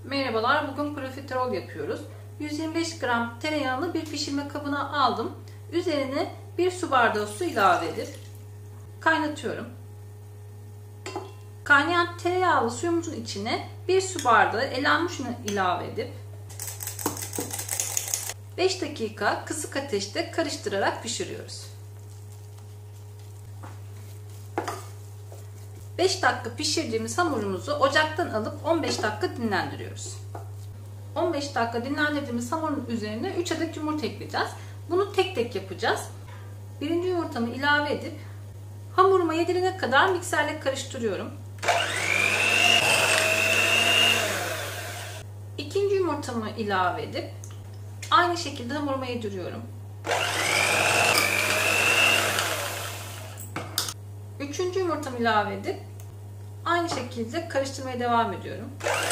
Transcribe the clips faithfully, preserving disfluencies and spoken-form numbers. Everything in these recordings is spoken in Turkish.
Merhabalar, bugün profiterol yapıyoruz. yüz yirmi beş gram tereyağını bir pişirme kabına aldım. Üzerine bir su bardağı su ilave edip kaynatıyorum. Kaynayan tereyağlı suyumuzun içine bir su bardağı elenmiş unu ilave edip beş dakika kısık ateşte karıştırarak pişiriyoruz. beş dakika pişirdiğimiz hamurumuzu ocaktan alıp on beş dakika dinlendiriyoruz. on beş dakika dinlendirdiğimiz hamurun üzerine üç adet yumurta ekleyeceğiz. Bunu tek tek yapacağız. Birinci yumurtamı ilave edip hamuruma yedirene kadar mikserle karıştırıyorum. İkinci yumurtamı ilave edip aynı şekilde hamuruma yediriyorum. Üçüncü yumurtamı ilave edip aynı şekilde karıştırmaya devam ediyorum.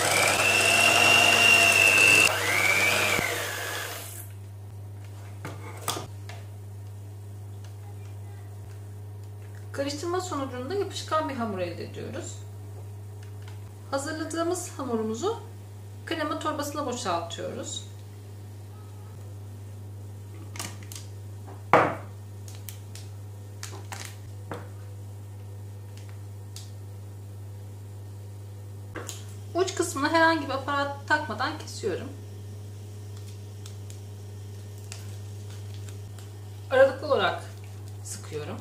Karıştırma sonucunda yapışkan bir hamur elde ediyoruz. Hazırladığımız hamurumuzu krema torbasına boşaltıyoruz. Uç kısmına herhangi bir aparat takmadan kesiyorum. Aralıklı olarak sıkıyorum.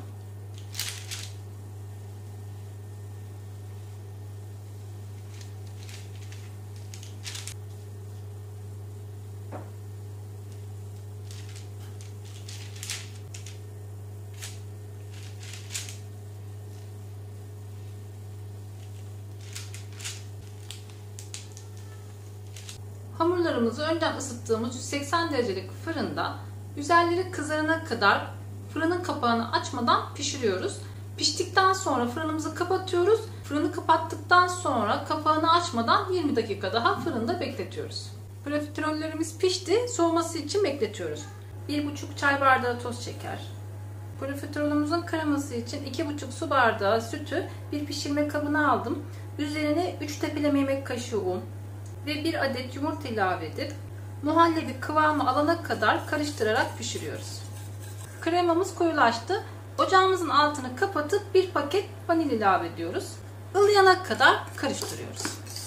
Hamurlarımızı önceden ısıttığımız yüz seksen derecelik fırında üzerleri kızarana kadar fırının kapağını açmadan pişiriyoruz. Piştikten sonra fırınımızı kapatıyoruz. Fırını kapattıktan sonra kapağını açmadan yirmi dakika daha fırında bekletiyoruz. Profiterollerimiz pişti. Soğuması için bekletiyoruz. bir buçuk çay bardağı toz şeker. Profiterolümüzün kreması için iki buçuk su bardağı sütü bir pişirme kabına aldım. Üzerine üç tepeleme yemek kaşığı un ve bir adet yumurta ilave edip muhallebi kıvamı alana kadar karıştırarak pişiriyoruz. Kremamız koyulaştı. Ocağımızın altını kapatıp bir paket vanilya ilave ediyoruz. Ilıyana kadar karıştırıyoruz.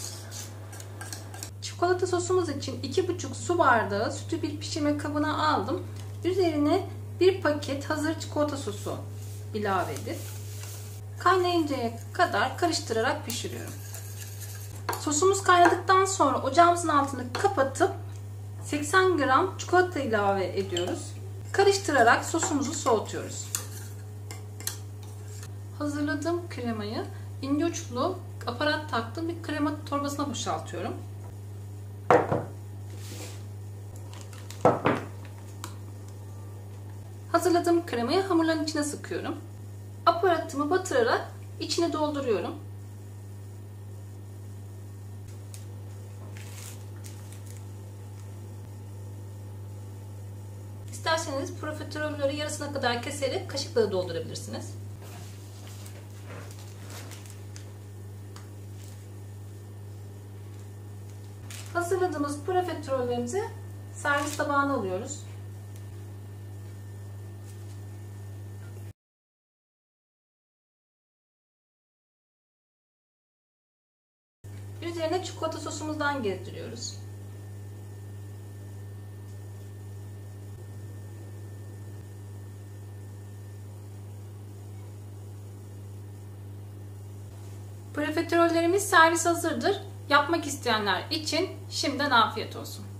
Çikolata sosumuz için iki buçuk su bardağı sütü bir pişirme kabına aldım. Üzerine bir paket hazır çikolata sosu ilave edip kaynayıncaya kadar karıştırarak pişiriyorum. Sosumuz kaynadıktan sonra ocağımızın altını kapatıp seksen gram çikolata ilave ediyoruz. Karıştırarak sosumuzu soğutuyoruz. Hazırladığım kremayı ince uçlu aparat taktığım bir krema torbasına boşaltıyorum. Hazırladığım kremayı hamurların içine sıkıyorum. Aparatımı batırarak içine dolduruyorum. İsterseniz profiterolleri yarısına kadar keserek kaşıkla doldurabilirsiniz. Hazırladığımız profiterollerimizi servis tabağına alıyoruz. Üzerine çikolata sosumuzdan gezdiriyoruz. Profiterollerimiz servis hazırdır. Yapmak isteyenler için şimdiden afiyet olsun.